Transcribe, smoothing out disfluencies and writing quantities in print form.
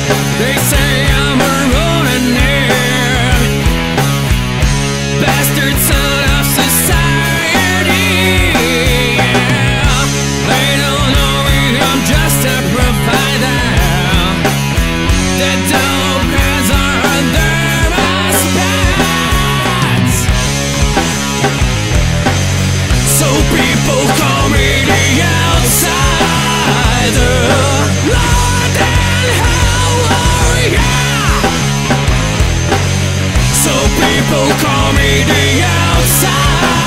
They say I'm a running bastard son of society. Yeah. They don't know me, I'm just a provider. The dope hands are under my spats. So people call me the outsider. Lord and hell warrior. So people call me the outsider.